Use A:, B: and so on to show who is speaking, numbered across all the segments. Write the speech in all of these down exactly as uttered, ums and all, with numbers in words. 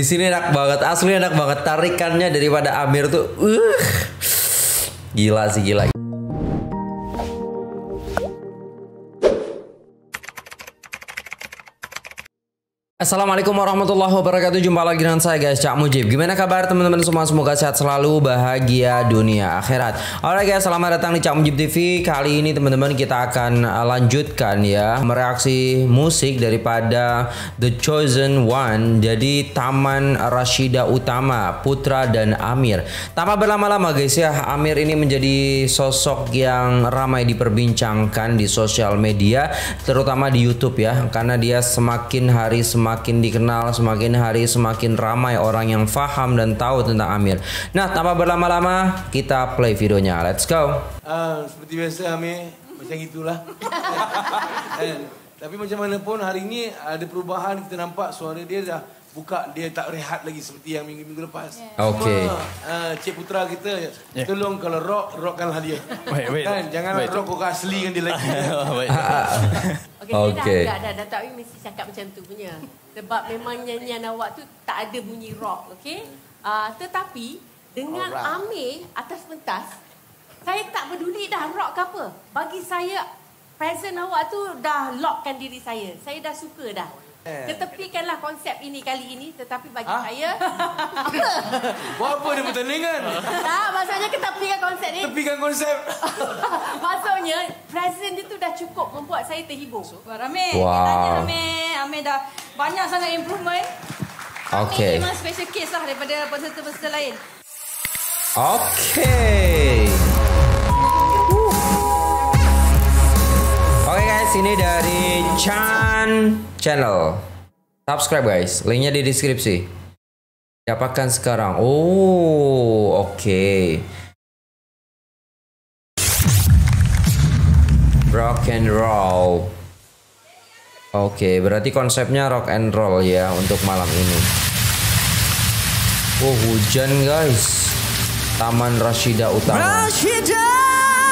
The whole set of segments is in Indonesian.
A: Di sini enak banget, asli enak banget. Tarikannya daripada Amir tuh, uh, gila sih gila. Assalamualaikum warahmatullahi wabarakatuh. Jumpa lagi dengan saya guys, Cak Mujib. Gimana kabar teman-teman semua? Semoga sehat selalu, bahagia dunia akhirat. Oke guys, selamat datang di Cak Mujib T V. Kali ini teman-teman kita akan lanjutkan ya mereaksi musik daripada The Chosen One. Jadi Taman Rashidah Utama, Putra dan Amir. Tanpa berlama-lama guys ya, Amir ini menjadi sosok yang ramai diperbincangkan di sosial media, terutama di YouTube ya, karena dia semakin hari semakin Semakin dikenal, semakin hari semakin ramai orang yang paham dan tahu tentang Amir. Nah, tanpa berlama-lama, kita play videonya. Let's go.
B: Uh, seperti biasa Amir, macam itulah. And, tapi macam mana pun hari ini ada perubahan, kita nampak suara dia dah buka, dia tak rehat lagi seperti yang minggu-minggu lepas.
A: Yeah. Okey.
B: Uh, Cik Putra kita, yeah. Tolong kalau rock, rockkanlah dia.
C: Wait, wait.
B: Kan, jangan wait. rock kau asli kan dia lagi.
D: Okey, okay. dah, dah, dah, dah tak mesti cakap macam tu punya. Sebab memang nyanyian awak tu tak ada bunyi rock, okey? Uh, tetapi dengan Alright. Amir atas pentas, saya tak peduli dah rock ke apa. Bagi saya, present awak tu dah lockkan diri saya. Saya dah suka dah. Ketepikanlah konsep ini kali ini, tetapi bagi ha? saya apa?
B: Buat apa dia pertandingan?
D: Tak, maksudnya ketepikan konsep ni.
B: Tepikan konsep.
D: Maksudnya present itu dah cukup membuat saya terhibur.
E: Super Amir.
A: Wow.
E: Kita tanya Amir, Amir dah banyak sangat improvement.
A: Okay.
E: Amir memang special case lah daripada peserta-peserta lain.
A: Okay. Oke okay guys, ini dari Chan Channel. Subscribe guys, linknya di deskripsi. Dapatkan sekarang. Oh, oke. Okay. Rock and roll. Oke, okay, berarti konsepnya rock and roll ya untuk malam ini. Oh, hujan guys. Taman Rashidah Utama. Rashidah.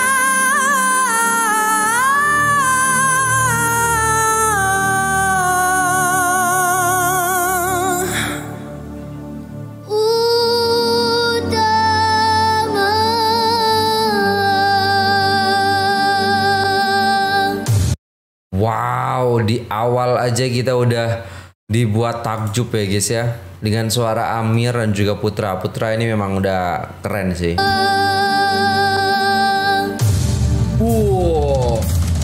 A: Wow, di awal aja kita udah dibuat takjub ya guys ya, dengan suara Amir dan juga Putra. Putra ini memang udah keren sih. Wow.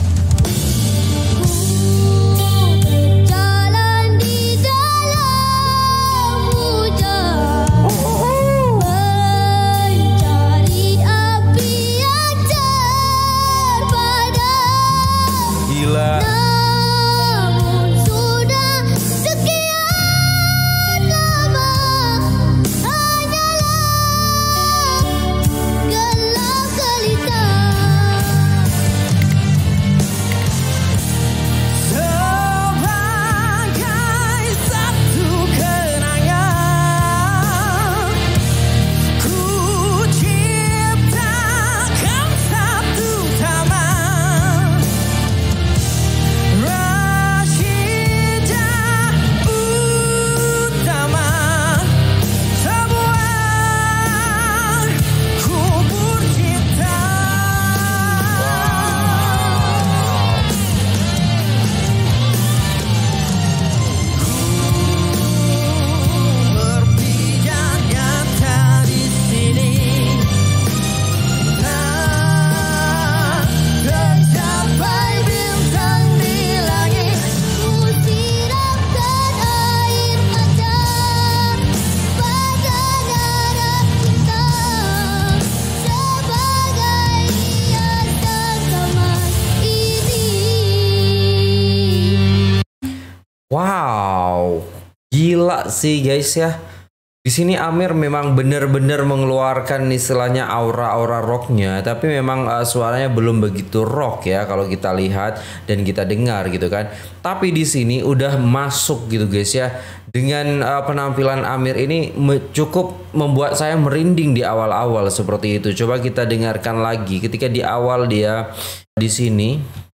A: Wow, gila sih guys ya. Di sini Amir memang benar-benar mengeluarkan istilahnya aura-aura rocknya, tapi memang uh, suaranya belum begitu rock ya kalau kita lihat dan kita dengar gitu kan. Tapi di sini udah masuk gitu guys ya. Dengan uh, penampilan Amir ini me cukup membuat saya merinding di awal-awal seperti itu. Coba kita dengarkan lagi ketika di awal dia di sini.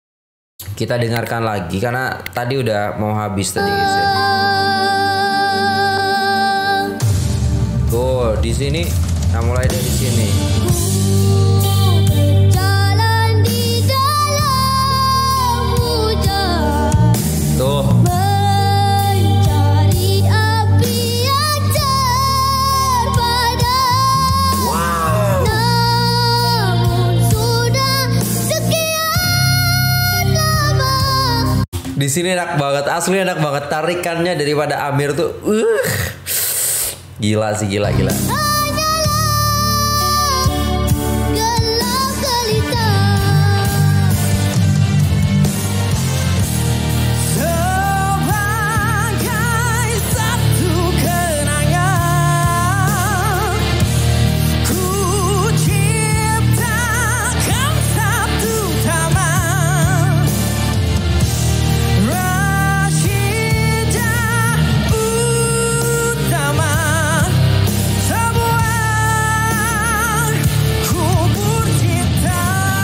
A: Kita dengarkan lagi karena tadi udah mau habis tadi guys ya. di sini. Nah, mulai dari sini.
C: Jalan di dalam hujan.
A: Tuh.
C: Mencari api yang terpadam.
A: Wow.
C: Namun sudah sekian lama.
A: Di sini enak banget, asli enak banget tarikannya daripada Amir tuh. Uh. Gila sih, gila gila.
C: Gelap gelita.
F: Sebagai satu kenangan, ku ciptakan satu taman. Rasyidah Utama, sebuah kubur cinta.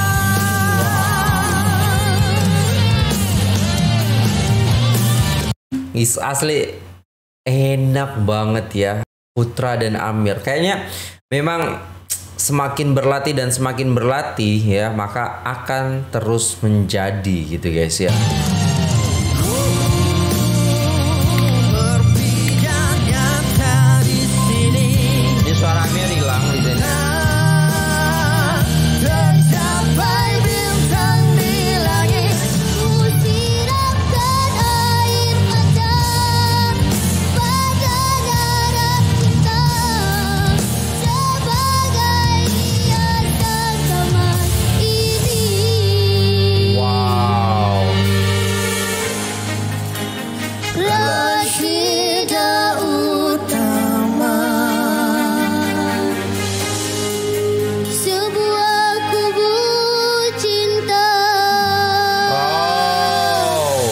A: Is asli enak banget ya Putra dan Amir. Kayaknya memang semakin berlatih dan semakin berlatih ya, maka akan terus menjadi gitu guys ya.
F: Berpijak nyata di sini.
A: Ini suara Amir hilang di sini.
F: Tercapai bintang di langit.
C: Ku siramkan air mata pada darah cinta sebagai hiasan taman ini.
A: Wow.
C: Rasyidah Utama, sebuah kubur cinta.
A: Oh.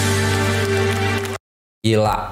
A: Gila.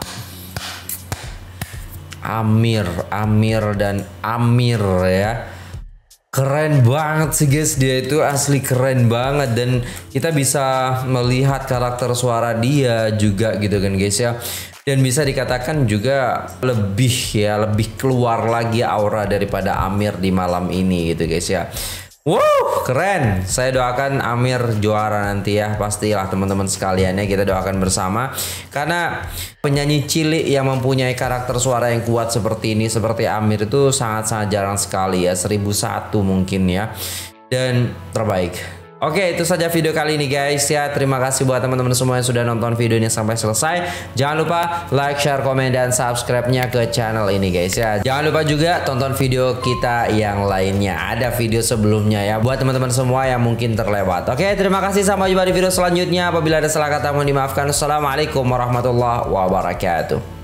A: Amir, Amir dan Amir ya. Keren banget sih guys, dia itu asli keren banget dan kita bisa melihat karakter suara dia juga gitu kan guys ya. Dan bisa dikatakan juga lebih ya, lebih keluar lagi aura daripada Amir di malam ini gitu guys ya. Wow, keren. Saya doakan Amir juara nanti ya. Pastilah teman-teman sekalian ya, kita doakan bersama. Karena penyanyi cilik yang mempunyai karakter suara yang kuat seperti ini, seperti Amir itu sangat-sangat jarang sekali ya. Seribu satu mungkin ya. Dan terbaik. Oke, itu saja video kali ini guys ya. Terima kasih buat teman-teman semua yang sudah nonton videonya sampai selesai. Jangan lupa like, share, komen, dan subscribe-nya ke channel ini guys ya. Jangan lupa juga tonton video kita yang lainnya. Ada video sebelumnya ya buat teman-teman semua yang mungkin terlewat. Oke, terima kasih, sampai jumpa di video selanjutnya. Apabila ada salah kata mohon dimaafkan. Assalamualaikum warahmatullahi wabarakatuh.